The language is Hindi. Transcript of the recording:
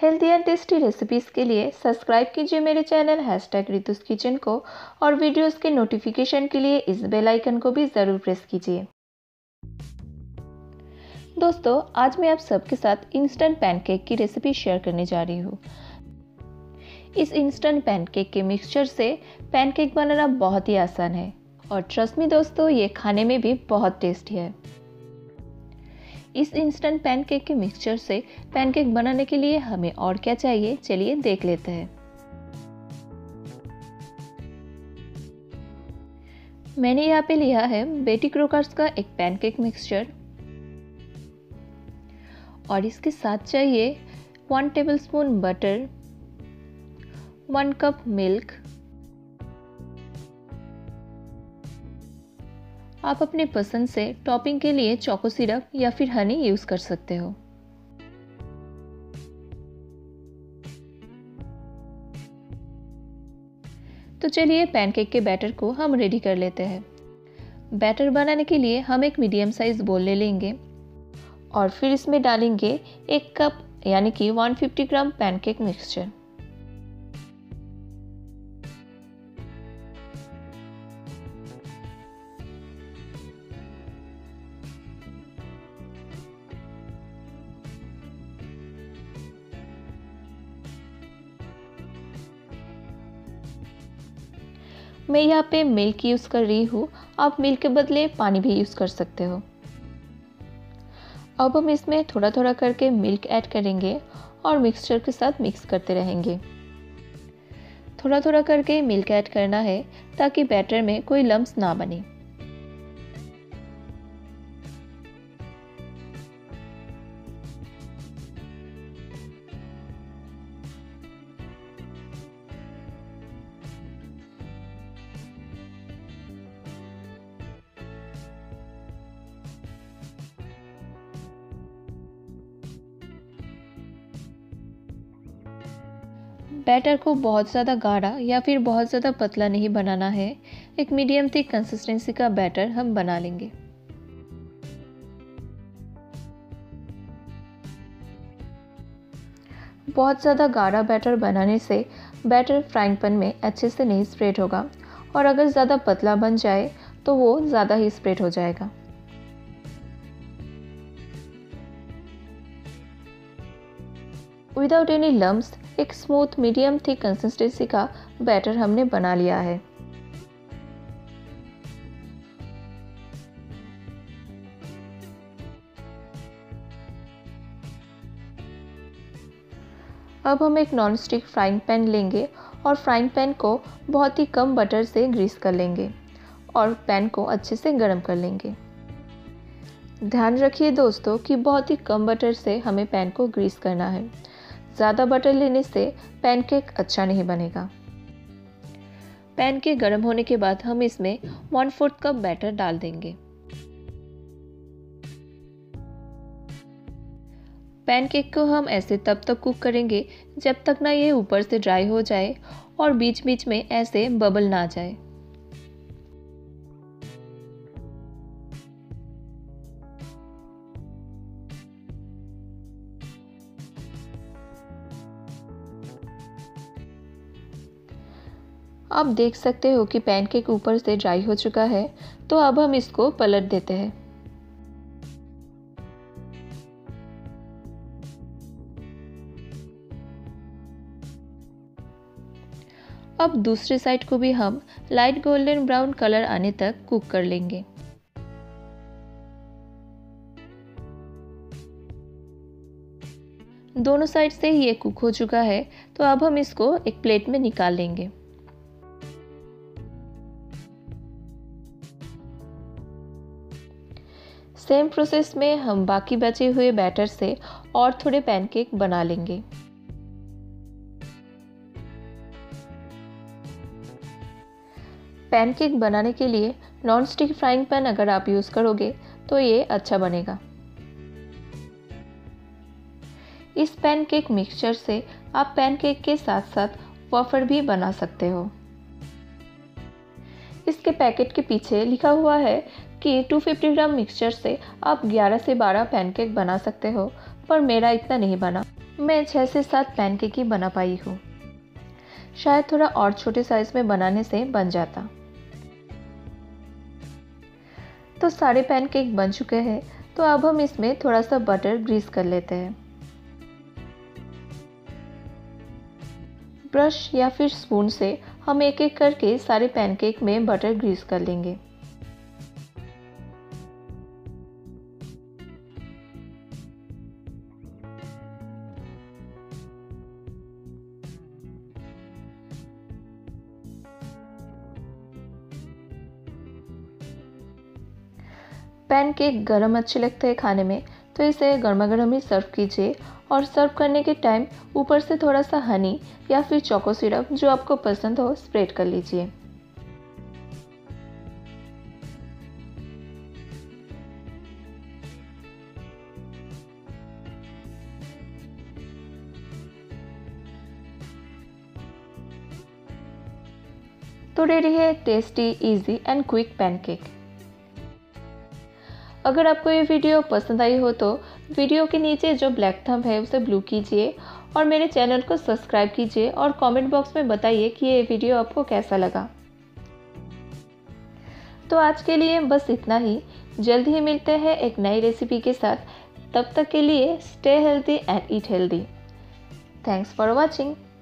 हेल्दी एंड टेस्टी रेसिपीज़ के लिए सब्सक्राइब कीजिए मेरे चैनल #रितुस किचन को और वीडियोस के नोटिफिकेशन के लिए इस बेल आइकन को भी ज़रूर प्रेस कीजिए। दोस्तों, आज मैं आप सबके साथ इंस्टेंट पैनकेक की रेसिपी शेयर करने जा रही हूँ। इस इंस्टेंट पैनकेक के मिक्सचर से पैनकेक बनाना बहुत ही आसान है और ट्रस्ट मी दोस्तों, ये खाने में भी बहुत टेस्टी है। इस इंस्टेंट पैनकेक के मिक्सचर से पैनकेक बनाने के लिए हमें और क्या चाहिए, चलिए देख लेते हैं। मैंने यहाँ पे लिया है बेटी क्रोकर्स का एक पैनकेक मिक्सचर और इसके साथ चाहिए 1 टेबलस्पून बटर, 1 कप मिल्क। आप अपनी पसंद से टॉपिंग के लिए चोको सिरप या फिर हनी यूज कर सकते हो। तो चलिए पैनकेक के बैटर को हम रेडी कर लेते हैं। बैटर बनाने के लिए हम एक मीडियम साइज बोल ले लेंगे और फिर इसमें डालेंगे 1 कप यानी कि 150 ग्राम पैनकेक मिक्सचर। मैं यहाँ पे मिल्क यूज़ कर रही हूँ, आप मिल्क के बदले पानी भी यूज़ कर सकते हो। अब हम इसमें थोड़ा थोड़ा करके मिल्क ऐड करेंगे और मिक्सचर के साथ मिक्स करते रहेंगे। थोड़ा थोड़ा करके मिल्क ऐड करना है ताकि बैटर में कोई लम्स ना बने। बैटर को बहुत ज़्यादा गाढ़ा या फिर बहुत ज़्यादा पतला नहीं बनाना है, एक मीडियम थिक कंसिस्टेंसी का बैटर हम बना लेंगे। बहुत ज़्यादा गाढ़ा बैटर बनाने से बैटर फ्राइंग पैन में अच्छे से नहीं स्प्रेड होगा और अगर ज़्यादा पतला बन जाए तो वो ज़्यादा ही स्प्रेड हो जाएगा। विदाउट एनी लम्स एक स्मूथ मीडियम थिक कंसिस्टेंसी का बैटर हमने बना लिया है। अब हम एक नॉन स्टिक फ्राइंग पैन लेंगे और फ्राइंग पैन को बहुत ही कम बटर से ग्रीस कर लेंगे और पैन को अच्छे से गर्म कर लेंगे। ध्यान रखिए दोस्तों कि बहुत ही कम बटर से हमें पैन को ग्रीस करना है। ज़्यादा बटर लेने से पैनकेक अच्छा नहीं बनेगा। पैन के गर्म होने के बाद हम इसमें 1/4 कप बैटर डाल देंगे। पैनकेक को हम ऐसे तब तक कुक करेंगे जब तक ना ये ऊपर से ड्राई हो जाए और बीच बीच में ऐसे बबल ना जाए। आप देख सकते हो कि पैनकेक ऊपर से ड्राई हो चुका है, तो अब हम इसको पलट देते हैं। अब दूसरी साइड को भी हम लाइट गोल्डन ब्राउन कलर आने तक कुक कर लेंगे। दोनों साइड से ये कुक हो चुका है, तो अब हम इसको एक प्लेट में निकाल लेंगे। सेम प्रोसेस में हम बाकी बचे हुए बैटर से और थोड़े पैनकेक बना लेंगे। पैनकेक बनाने के लिए नॉन स्टिक फ्राइंग पैन अगर आप यूज़ करोगे तो ये अच्छा बनेगा। इस पैनकेक मिक्सचर से आप पैनकेक के साथ साथ वॉफर भी बना सकते हो। इसके पैकेट के पीछे लिखा हुआ है कि 250 ग्राम मिक्सचर से आप 11 से 12 पैनकेक बना सकते हो, पर मेरा इतना नहीं बना। मैं 6 से 7 पैनकेक ही बना पाई हूँ। शायद थोड़ा और छोटे साइज में बनाने से बन जाता। तो सारे पैनकेक बन चुके हैं, तो अब हम इसमें थोड़ा सा बटर ग्रीस कर लेते हैं। ब्रश या फिर स्पून से हम एक एक करके सारे पैनकेक में बटर ग्रीस कर लेंगे। पैनकेक गरम अच्छे लगते हैं खाने में, तो इसे गर्मा गर्म ही सर्व कीजिए और सर्व करने के टाइम ऊपर से थोड़ा सा हनी या फिर चोको सिरप जो आपको पसंद हो स्प्रेड कर लीजिए। तो रेडी है tasty, easy and quick pancake. अगर आपको ये वीडियो पसंद आई हो तो वीडियो के नीचे जो ब्लैक थंब है उसे ब्लू कीजिए और मेरे चैनल को सब्सक्राइब कीजिए और कमेंट बॉक्स में बताइए कि ये वीडियो आपको कैसा लगा। तो आज के लिए बस इतना ही। जल्द ही मिलते हैं एक नई रेसिपी के साथ। तब तक के लिए stay healthy and eat healthy. Thanks for watching.